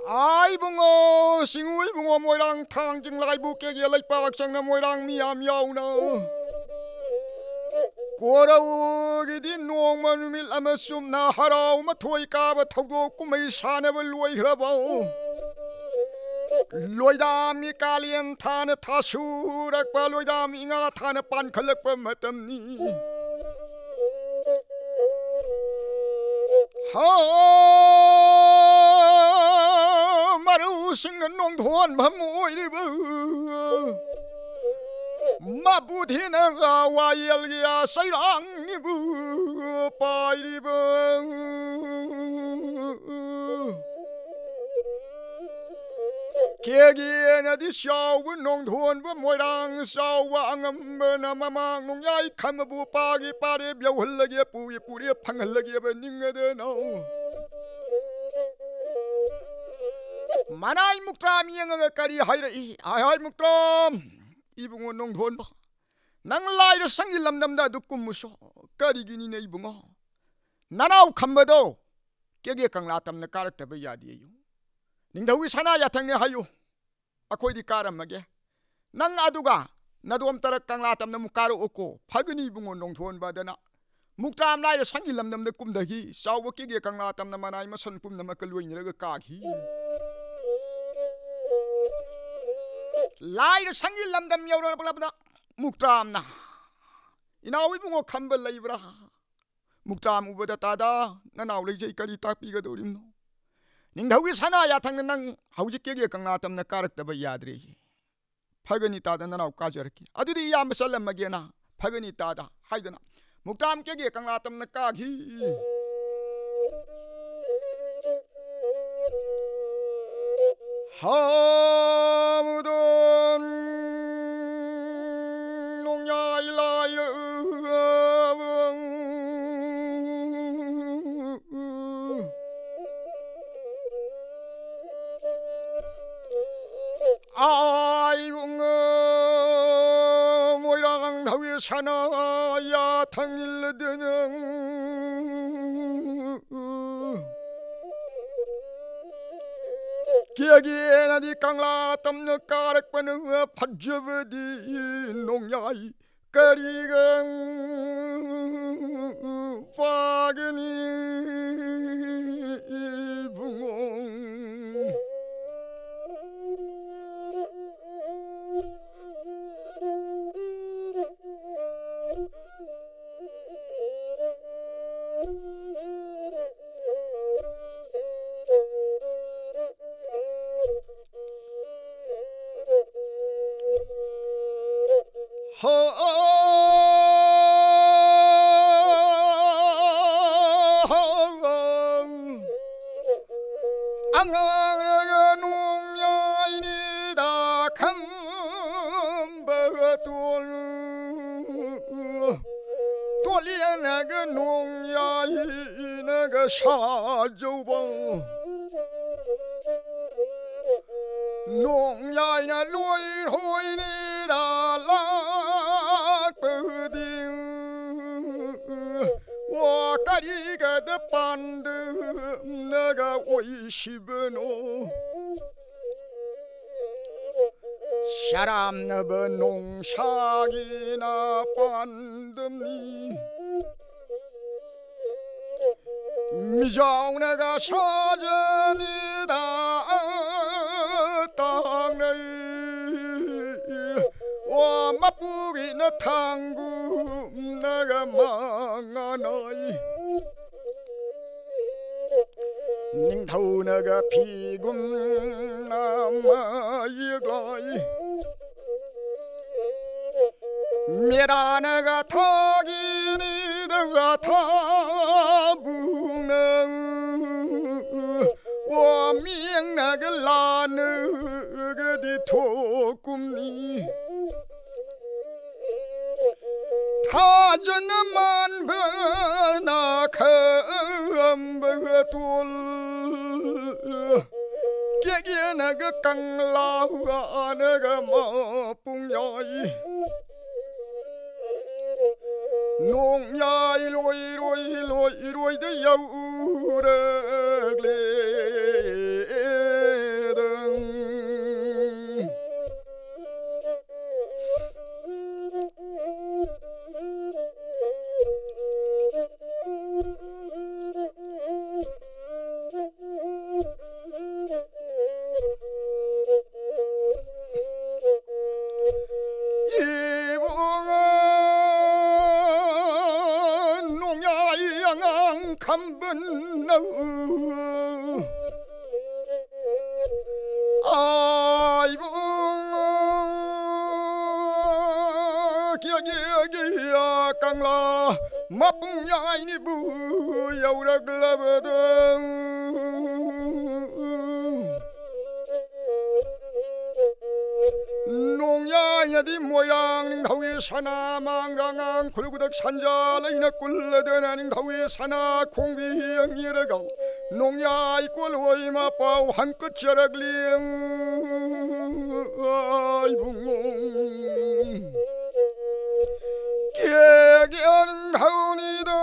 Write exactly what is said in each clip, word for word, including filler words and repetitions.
ai bungo singui bungo moirang thang jing lai bu ke ge lai pak sang na moirang miam yau na Korau gi di nong ma numil ama sum na harau ma thoi ka ba thau ku mai sa na ba loi hra ba loi da mi kalien tha na tha su rak pa loi da mi nga tha na pan khalak pa matam ni ha maru sing na nong thon ba moi ri ba ma bu thi na ga wa yel ya sai rang ni bu pai ri ba kia kia na di sao bu nong thon bu moi rang sao wa angam na ma ma nong yai kham bu pa gi pa re byau hal la ge pu pu re phang hal la ge ba ning de no manai mukram yang nga kari hai ra i ai hai mukram ibungo nong thon ba nang lai ra sangi lam dam da du kum mu so kari gi ni ne ibungo nanau khamba do ke ge kang la tam na karak ta ba ya di yu ning dawi sana ya thang ne hayu akhoi di karam ma ge nang aduga nadom tarak kang la tam na mukaru oko phagni ibungo nong thon ba dana muktam lai ra sangi lam dam da kum da gi saw ke ge kang la tam na manai ma san pum na ma kaloi ni ra ka gi lai ra sangi lam dam yaw ra bla bla muktam na inawi bungo khambal laibra muktam ubada tada nanaw lei jai kari tak pi ga dorim no ning dhawi sana ya thang nang hauji ke ge kang atam na karak ta ba yadre phagani tada nanaw ka jarki adudi ya masalam magena phagani tada haidana muktam ke ge kang atam na ka gi hamudon ai bungo moirang dhawi sana ya thangil denang kia kia na di kangla tam na karak pa na phajabadi nong yai karigang pagani bungong sa dâu bông nong yai na loi hoi ni da la pu ding wa ka ri ga de pan de na ga oi shi beno sharam na ba nong sha gi na pan dum ni mi jong na ga sa je ni da tang nei wa ma pu gi na thang gu na ga ma nga nai ning thau na ga phi gum na ma yi glai mi ra na ga tha gi ni da ga tha bu wa mieng na ga la nu ga di tho kum ni tha jan man ba na kham ba tul kia kia na ga kang la ga na ga ma pung yai nong yai loi loi loi loi de yau ra gle mapung yai bu yaurak labadang nong yai na di moirang ning hawi sana mangrangang kulgudak sanja laina kulladan ning hawi sana kongbi ang iragaw nong yai kulway mapau hangkut jaragling ay bungong Kiagian haunida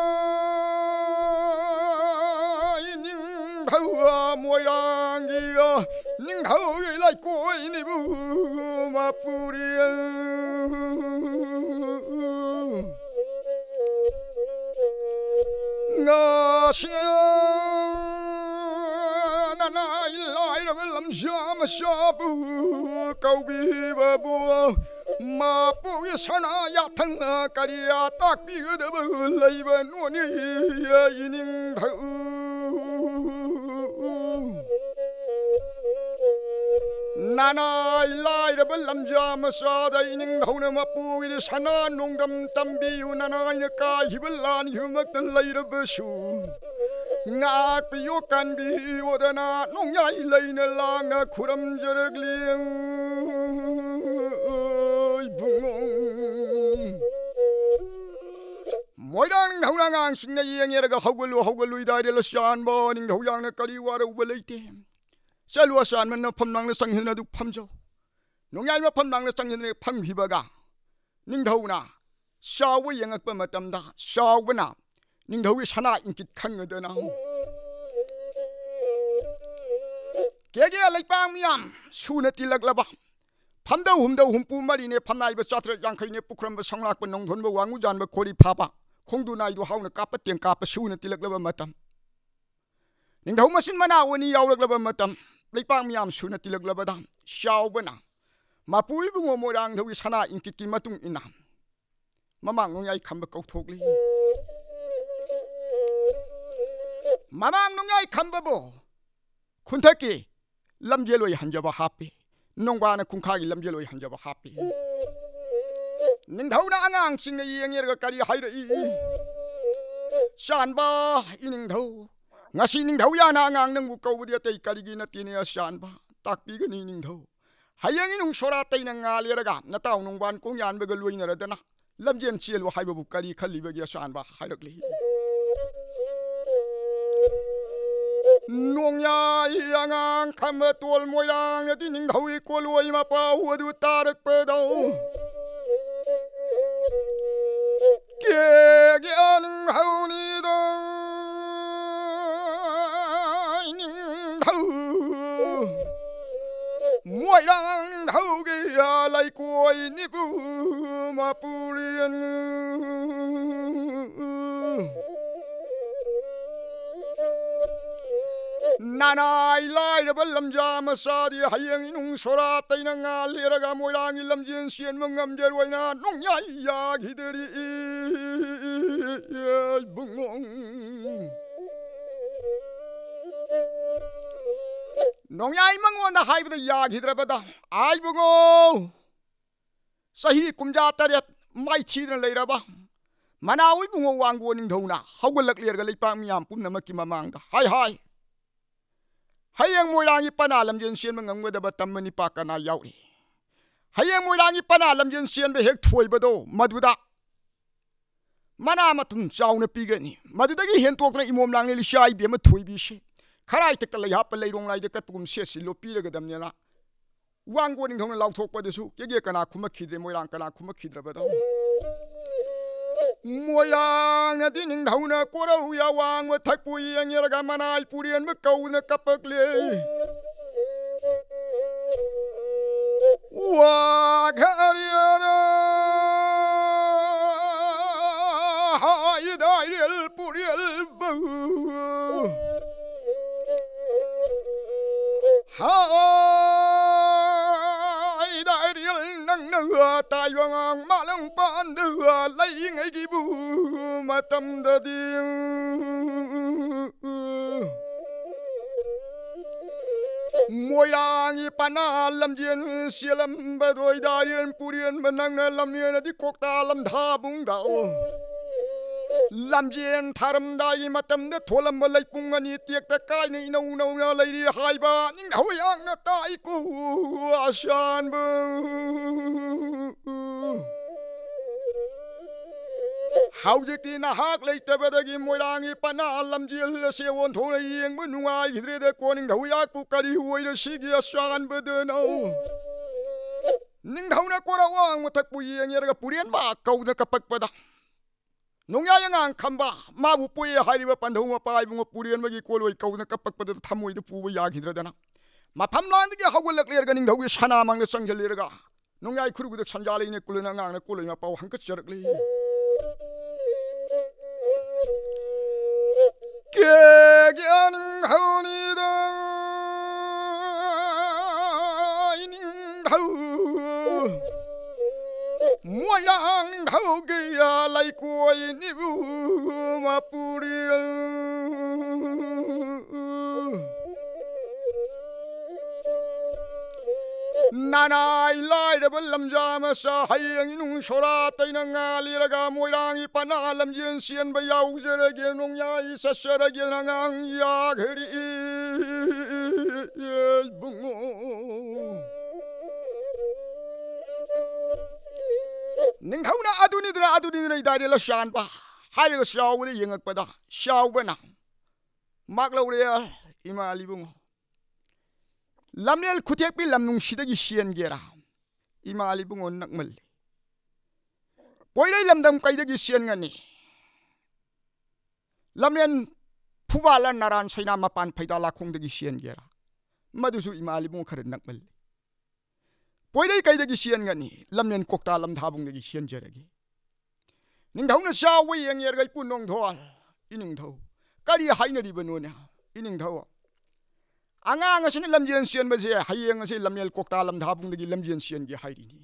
ning hawa moirangia ning hawi lai koi ni bu mapurian ngasian nanai lai ra lam jam shabu kau bi babu mapu sana ya thang kariya tak bi de lai ba no ni ining thau nana lai de lam jam sa da ining thau na mapu wi sana nong dam tam bi nana na ka hibalan himak lai de basu ngak pi yo kan bi odana nong yai lai na lang na khuram jaragling moidang ning haulang ang sing na yeng yeraga hawgalu hawgalu idai la shan bo ning hawyang na kali wara ubaleite salwa san man na phamnang na sanghil na du phamjo nong yai ma phamnang na sanghil na phang hibaga ning dhauna shawi yengak pa matam da shawna ning dhawi sana inkit khang da na kege lai pang miam suna tilak laba Phamda humda humpu mari ne phamnai ba chatra yangkhai ne pukram ba songlak ba nongthon ba wangu jan ba kholi phapa khongdu nai du hauna kapa teng kapa suna tilak laba matam ningdau masin mana woni yaurak laba matam leipang miam suna tilak laba dam shaw bana mapui bungo morang thawi sana inkit ki matung ina mamang nong yai khamba kau thokli mamang nong yai khamba bo khunthaki lamjeloi hanjaba happy nongwana kungkhagi lamjeloi hanjaba happy ningdhauna angang singna yengyer kari haira i shanba iningdhau ngasi ningdhau yana angang nangbu kawbudi atei karigi na tine shanba takpi ga ni ningdhau hayang inung sora tei na ngaleraga nataw nongban kongyan baga loinaradana lamjen chiel wa haibabu kari khalli bagi shanba hairakli nongya yangang khamba tol moirang na tining dhawi koloi ma pa hudu tarak pedau ke ge anang hauni da ning dhau moirang ning dhau ge ya lai koi ni bu ma purian nanai lai da balam jam sa di hayang inung sora tai na ngal leraga moirang ilam jin sien mangam jerwaina nong yai ya gideri ai bungong nong yai mangon da haibda ya gidrabada ai bungo sahi kumja taret mai thidna leiraba manawi bungo wangbo ning dhona hawgalak lerga leipang miam pumna makki mamang da hai hai hayang moirangi pana lamjen sien mangam da batamani pakana yauri hayang moirangi pana lamjen sien be hek thoi bado maduda mana matum chauna pigani madudagi hen tokra imom langle li shai be ma thoi bi she kharai tek la ya pa leirong lai de kat pum se si lo pi ga damne na wanggo ning thong law thok pa de su ke ge kana khuma khidre moirang kana khuma khidra bado moirang na tining dhauna korau ya wang wa thakpui ang yeraga manai purian ma kau na kapak le wa khariana hai dai rel purial bu hai dai rel nang na tai wang ma lang pan de lai ngai gi bu matam da ding moirang i pana lamjen sialam badoi darian purian manang na lamien di kokta lam tha bung dao lamjen tharam dai matam de tholam malai pungani tiek ta kai nei no no na leiri haiba ning hoyang na tai ku asan bu haujiki na hak leite bedagi moirangi pana lamjil se won thong nei yeng bu nungai hidre de koning hoya ku kari huai de sigi asan bu de no ning na kora wang matak pu yeng yerga purian ba kau na kapak pada nongya yang khamba mabu pui hariba pandhuma pai bungo purian magi koloi kauna kapak pada thamoi de puba ya gidra dana mapham land ge hawlak ler ganing dhawi sana mang de sangjal lerga nongya khuru gu sanjale ne kulena ngang na koloi ma pau hangkat charak le ke gyan hauni da ining hau muai lang ning hau ge ya lai koi ni bu ma purian nanai lai de lam jama sa hayang inung sora tai na ngali raga moi rang i pana lam jen sian ba yau jere ge nong ya i sa sara ge na ngang ya gheri bungo ning na aduni dra aduni dra idai la shan ba hai ga shaw de yengak pada shaw bana mak lo re ima libung lamnel khutek pi lamnung sidagi sian gera ima libung on nakmal poidai lamdam kaidagi sian ngani lamnen phubala naran saina mapan phaida la khongdagi sian gera madusu ima libung khar nakmal poidai kaidagi sian ngani lamnen kokta lam thabung dagi sian jeragi ning na shaw we yeng yer gai punong thol ining tho kari haina ri banona ining tho angang asin lamjen sian ba je hayeng ase lamnel kokta lam thabung dagi lamjen sian gi hairi ni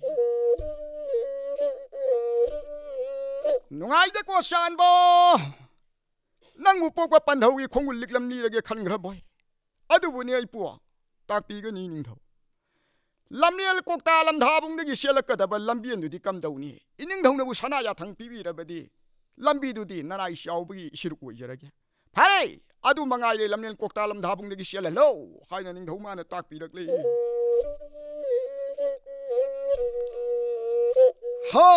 nungai de ko san bo nang mu pok pa pan thau gi khongul lik lam ni rage khan gra boy adu bu ni ai pu tak pi ga ni ning tho lamnel kokta lam thabung dagi selak da ba lambien du di kam dau ni ining thong na bu sana ya thang pi bi ra ba di lambi du di nanai shaw bi shiru ko jerage phare adu mangai le lamnel kokta lam thabung dagi sel lo haina ning thau ma na tak pi rak le ha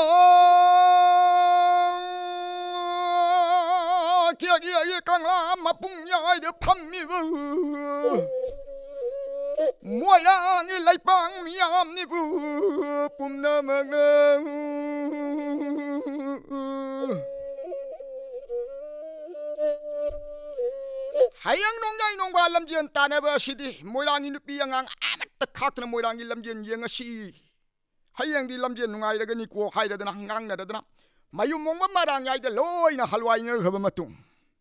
kia kia ye kang la ma pung yai de pham mi bu muai lang i lai pang miam ni bu pum na mak na hayang nong yai nong ba lam jen ta na ba sidi moi lang i nu pi yang amat ta khak na moi lang i lam jen yeng si hayang di lam jen ngai ra ga ni ko hai ra na ngang na ra na mayum mong ba marang yai de loi na halwai ni ra ba matung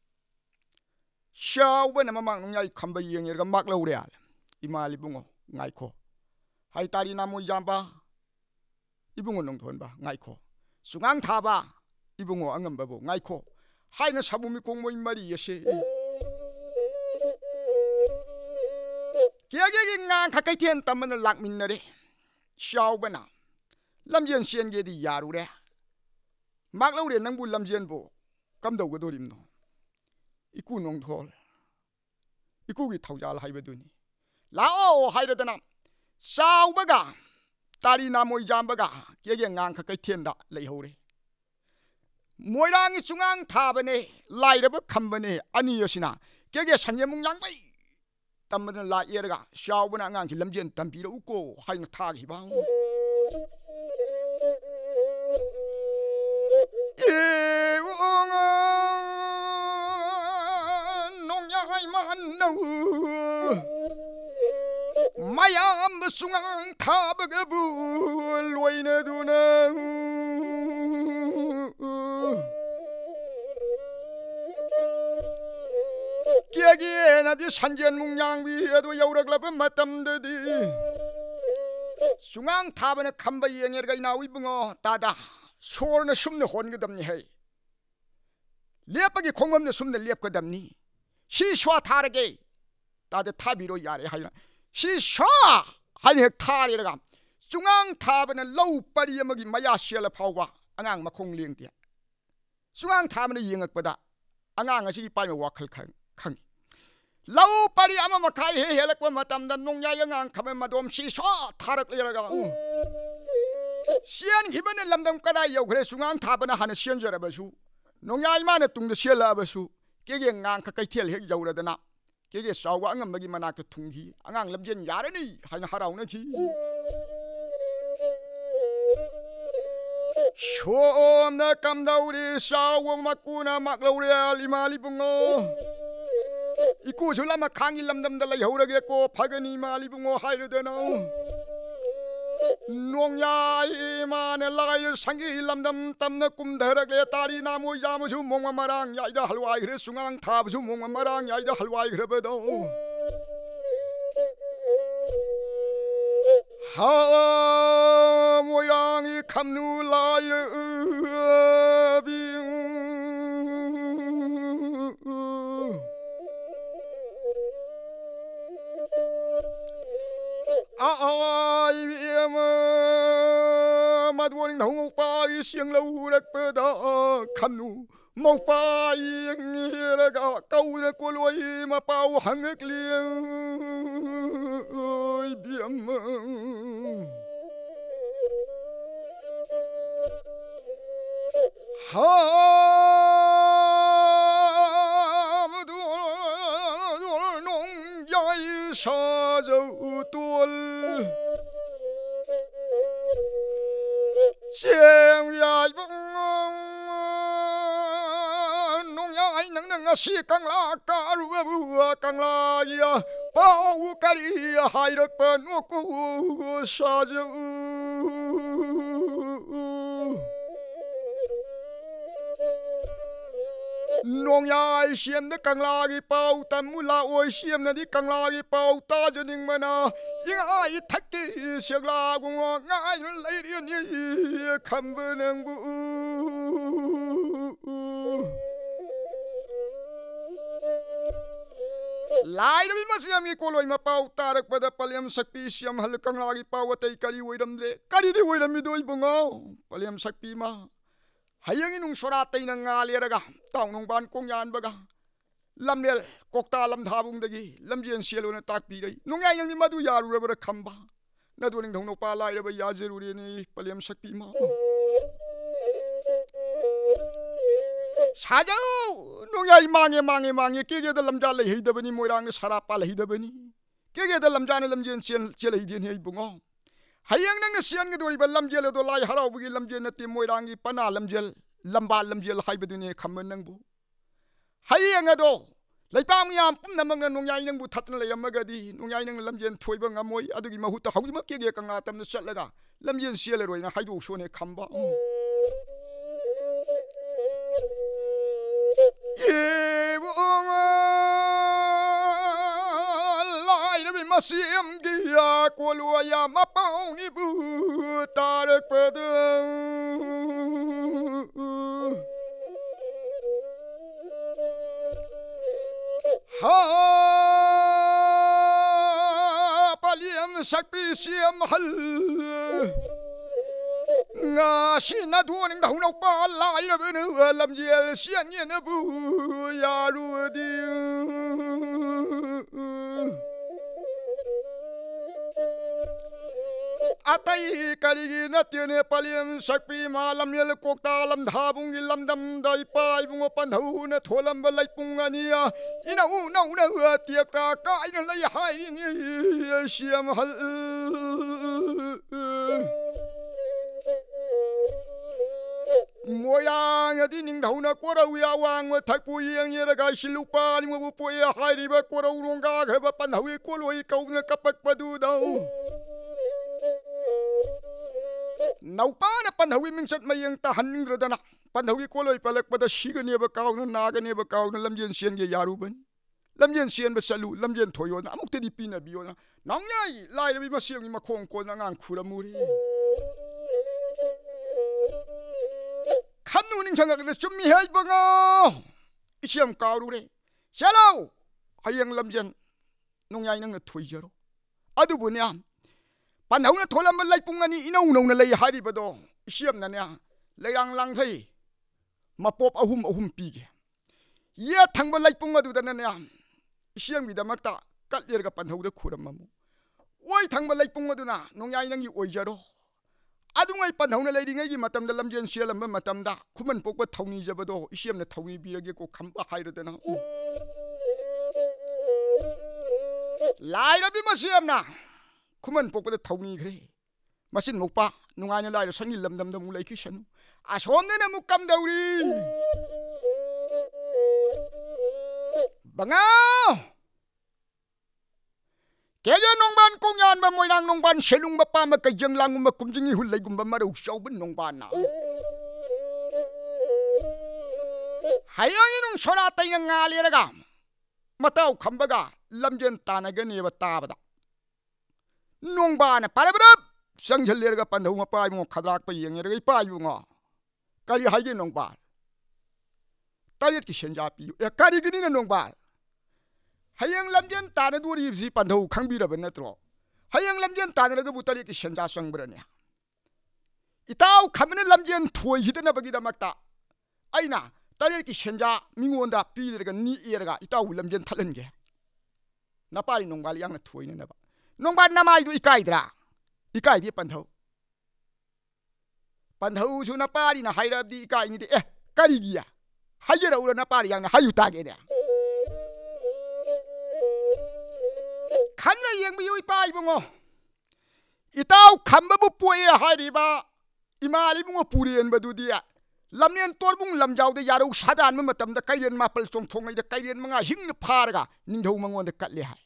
shaw ba na mamang nong yai kham ba yeng yer ga mak lo re al ima libungo ngai ko hai tari na moi jamba ibungo nong thon ba ngai ko sungang tha ba ibungo angam ba bo ngai ko hai na sabumi kong moi mari yese kia ge ngang kha kai thien tam na lak min na re shaw bana lamjen sian ge di yaru re mak lo re nang bu lamjen bo kam dau ga dorim no iku nong thol iku gi thaujal hai ba du ni lao hai da na shaw ba ga tari na moi jam ba ga ge ge ngang kha kai thien da lei ho re moi rang i chungang tha ba ne lai ra ba kham ba ne ani yosina ge ge sanye mung yang bai tam na la yer ga shaw ba na ngang ki lamjen tam pi ro ko hai na tha gi bang e ong nong ya hai man no mayam sungang tha ba ga bu loi na du na kia kia na di sanjen mung yang bi adu yaurak la ba matam de di sungang tha ba na kham ba yeng yer ga na wi bungo ta da sor na sum na hon ga dam ni hai lep gi khongam na sum na lep ka dam ni si shwa tha ra ge ta de tha bi ro ya re hai si shwa hai ne tha re ga sungang tha ba na lau pari ma gi maya shela phau ba angang ma khong leng ti sungang thamna yengakpada angang asi pai ma wakhal khang khang lau pari ama makai he helakwa matamda nongya yangang khame madom si so tharak leraga sian khibane lamdam kada yogre sungang thabana hana sian jarabasu nongya imana tungda siala basu kege ngang ka kaithel hek jawradana kege sawa angam bagi manakta thunghi angang lamjen yarani haina harauna chi shomna kamdauri sawa makuna maklaure alimali bungo iku sulama khangi lamdam da lai horage ko phagani mali bungo hairudana nongya imane lai sangi lamdam tamna kumdharakle tari namu yamusu mongma marang yaida halwai hre sungang thabusu mongma marang yaida halwai hre bedo ha moyang i khamnu lai bi ai em madwoning hong pa i siang lo rak pa da khanu mo pa i ra ga kau na ko loi ma pau hang ek liang oi biam ha madwon nong yai sa zo tuol siang yai bung nong yai nang nang si kang la ka ru bu kang la ya pau kari hai rak pa no ku sa zo nong yai siam na kang la gi pau tam mu la oi siam na di kang la gi pau ta joning mana ing ai thakki siak la gu ngai lai rian ni kham benang bu lai da ma siam gi koloi ma pau tarak pada paliam sakpi siam hal kang la gi pau tai kali oiram dre kali di oiram mi doi bungo paliam sakpi ma hayang inung sora tai na ngaleraga taung nong ban kong yan baga lamnel kokta lam thabung dagi lamjen sialona takpi dai nongai nang ni madu yaru ra khamba na doning thong no pa lai ra ba ya jeruri ni paliam sakpi ma sajau nongai mange mange mange kege da lamja lai hei da bani moirang ni sara pa lai da bani kege da lamja ni lamjen sial sial hei din hei bungo hayang nang sian ngi dori ba lamjel do lai harau bugi lamjen na ti moirang gi pana lamjel lamba lamjel hai badune khamman nang bu hayang ado laipam yam pum namang na nongyai nang bu thatna leiramaga di nongyai nang lamjen thoiba ngamoi adugi mahuta hawima kege kanga tamna chatlaga lamjen sial roi na haidu sone khamba e bunga lai na bi masiam gi ya kolwa ya mapau ni bu tarak padang ha paliam sakpi siam hal nga sina duoning da hunau pa lai na benu lam yel sian ye na bu ya ru di atai kaligi na tiene paliam sakpi ma lam yel kokta lam dhabung gi lam dam dai pai bungo pan hu na tholam ba lai pung ania ina u na u na tiak ta ka ina lai hai ni siam hal moyang adi ning dhauna korau ya wang thak pu yang ye ga silu pa ni mu po ya hai ri ba korau rong ga ga ba pan hawi ko loi kau na kapak padu dau nau pa na pan hawi ming sat mayang ta haning dana pan hawi ko loi palak pada siga ne ba kau na na ga ne ba kau na lamjen sian ge yaru ban lamjen sian ba salu lamjen thoyo na amuk te di pi na biyo na nang nyai lai ri ma siang ni ma khong ko na ngang khura muri khanu ning changa na chummi hai banga isiam kauru re selo hayang lamjen nong yai nang na thoi jaro adu bunya pan hau na tholam ba lai pung ani inau nau na lai hari ba do isiam na nya leirang lang thai mapop ahum ahum pige ye thangba laipung adudana ne siang bidamakta katlerga panhauda khuramamu oi thangba laipung aduna nongyai nangi oijaro adungai panhauna leiringai gi matamda lamjen sialamba matamda khuman pokba thawni jabado isiamna thawni birage ko khamba hairadana lairabi masiamna khuman pokba thawni gre masin mokpa nungaina laira sangil lamdamda mu laiki sanu asomne mu kam dauri bangau keja nongban kongyan ba moinang nongban selung ba pa ma kajang langum ma kumjingi hulai gumba marau saubun nongban na hayang inung sona tay nga ngaliraga mataw kambaga lamjen tanaga ne ba tabada nongban parabrab sangjalleraga pandhau ma pai mo khadrak pa yengeraga ipai bunga kali haige nongban tariat ki senja pi ya kari gini na nongban hayang lamjen tana duri bisi pandhau khangbiraba natro hayang lamjen tana raga butari ki senja sangbrane itaw khamne lamjen thoi hidana bagida makta aina tariat ki senja mingonda pirega ni eraga itaw lamjen thalange napari nongbal yang na thoi na ba nongbal namai du ikaidra ikai di pandhau pandhau su napari na hairabdi ikai ni de eh kari giya hayera ura napari yang na hayu tage ne kanna yang biyu ipai bungo itaw khamba bu puye hariba imali bungo purien badu dia lamnen torbung lamjaw de yaru sadan ma matam da kaiden mapal chong thongai da kaiden manga hingna pharga ningthau mangon da katle hai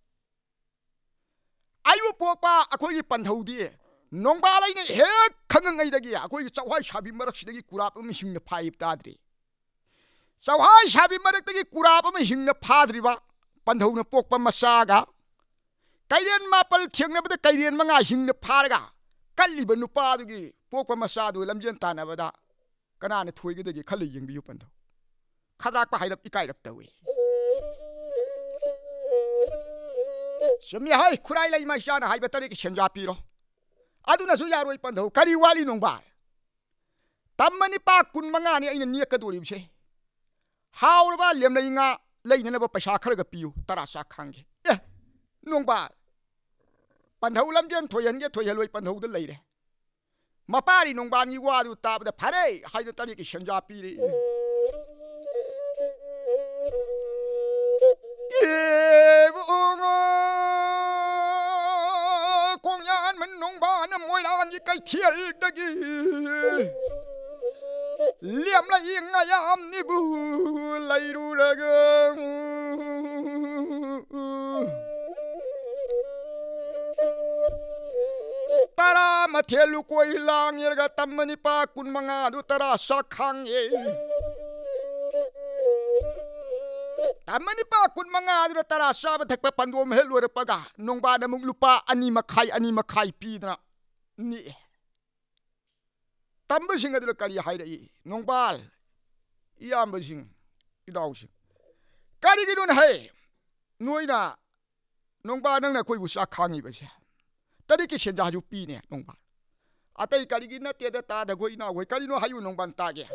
ayu pokpa akoi pandhau di nongba lai ne he khangai da gi akoi chawhai sabi marak sidagi kurap am hingna phaib tadri chawhai sabi marak da gi kurap am hingna phadri ba pandhau na pokpa masaga kaiden mapal thengna bada kaiden manga hingna pharga kalliba nupa dugi pokpa masadu lamjen tana bada kanana thoigi dagi khali yengbiyu pandhau khadrak pa hairap ikairap tawi semi hai khurai lai mai sana hai batari ki senja piro aduna su yaroi pandhau kari wali nongba tammani pa kun manga ni aina niya kaduri bse haurba lemlai nga leina ba paisa kharaga piyu tara sa khange eh nongba pandhau lamjen thoyan ge thoyaloi pandhau da leire mapari nongba ni wadu tabda phare haina tari ki senja piri kongyan man nongba na moilan ji kai thial dagi liam la inga yam ni bu lairu raga tara mathelu koi lang yerga tamani pa kun manga du tara sakhang e tamani pa kun manga du tara sa ba thak pa pandom helu re paga nongba na mung lupa ani makhai ani makhai pi na ni tamba sing adu kari haida i nongbal iyamba sing idaw sing kari gidun hai noina nongba nang na koi bu sa khangi ba se tadi ki senja ju pi ne nongba atai kari gi na te da ta da goi na goi kari no hayu nongban ta ge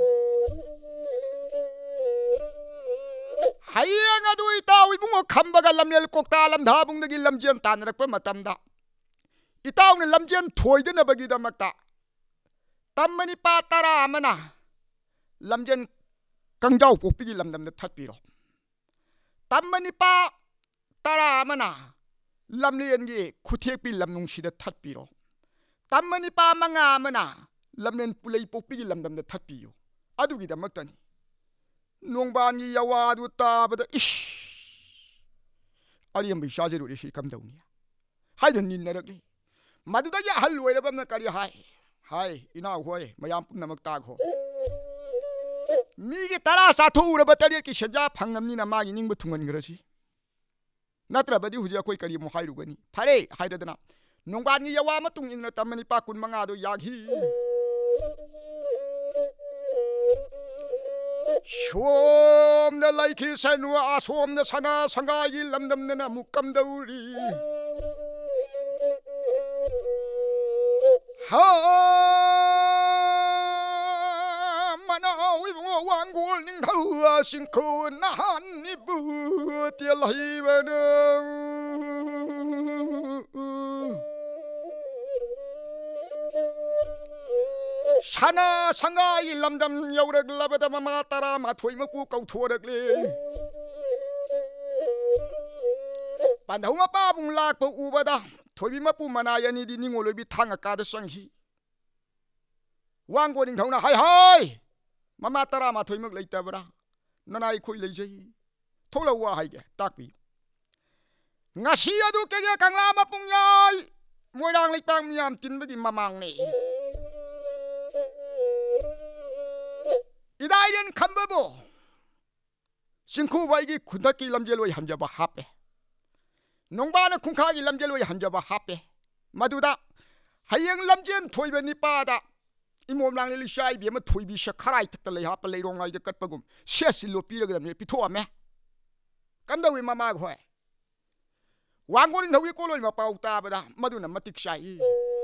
hayang adu itaw ibungo khambaga lamyel kokta lam dha bung dagi lamjen tan rak pa matam da itaw ne lamjen thoi de na bagi da makta tammani pa tara amana lamjen kangjau pokpi lamdam da thatpiro tammani pa tara amana lamlien gi khuthek pi lamnung sida thatpiro tammani pa manga amana lamlen pulei pokpi lamdam da thatpiyo adugi da maktani nongban gi yawa du tabada ish aliyam bi shajeru re shi kam dawni haidan nin narakli maduda ya hal loirabam na kari hai hai ina hoi mayam pumnamak tag ho mi gi tara sa thu ura batari ki senja phangam ni na magi ning bu thungan grasi natra badi huja koi kari mo hairu gani phare hairadana nongban gi yawa matung in na tamani pa kun manga do yaghi shom na laiki sanwa asom na sana sangai lamdam na mukam dauri ha mana wi singko nahan ibu tialai badang Sana sangai lamdam yaurak labada mama tara mathoi mapu kau thorak le Pandau mapa bung lak po ubada thobi mapu manayani di ningolo bi thanga ka da sanghi Wang ko ning thona hai hai mama tara mathoi mak leita bra nanai khoi leijai thola wa hai ge takpi Ngasi adu ke ge kangla mapung yai moirang leipang miam tin bagi mamang ni Idaiden kambabo Singku baigi kundaki lamjeloi hamjaba hape Nongbana kungkagi lamjeloi hamjaba hape Maduda hayeng lamjen thoiba nipada Imom lang li shai bi ma thoibi shakharai takta lei hapa lei rongai de katpagum sesi lo piraga me pitho me Kamda wi mama khoi Wanggorin thawi koloi ma pau ta bada maduna matik shai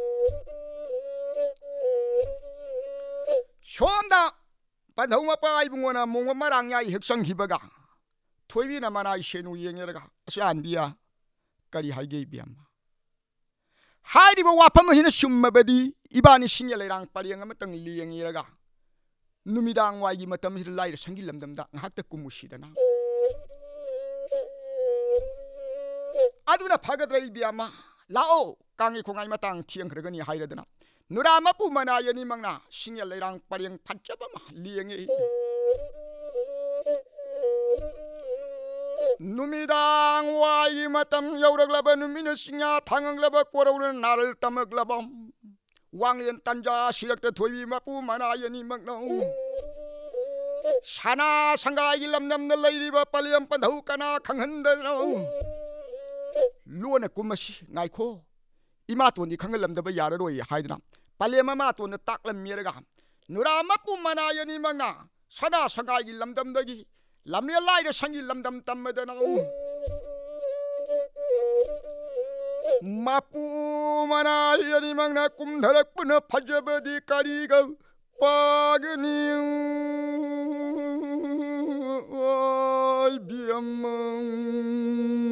Shonda Pandau mapa ibungona mong marang yai heksang hibaga Thoibi na manai shenu yengeraga asan dia kari haige biam Haidi ba wapam hina summa badi ibani sinya lerang pariang amatang liyang iraga Numidang wai gi matam sir lai sangi lamdamda ngakta kumusidana Aduna phagadrai biama lao kangi khongai matang thiang khragani hairadana Nura mapu manayani mangna sinya lerang pariang phanchaba ma liyangi Numidang wai matam yaurak laba numina sinya thangang laba korawna naral tamak laba Wanglian tanja sirak ta thoibi mapu manayani mangna Sana sangai lamnam na lairiba paliam pandhau kana khanghandana Luana kumasi ngaikho Imatoni khangalamdaba yararoi haidna Palema mato na taklam miraga Nura mapu manayani mangna Sana sangai lamdam dagi Lamya lai da sangi lamdam tammadana Mapu manayani mangna kumdharak puna phajabadi kariga Pagani ay biyamang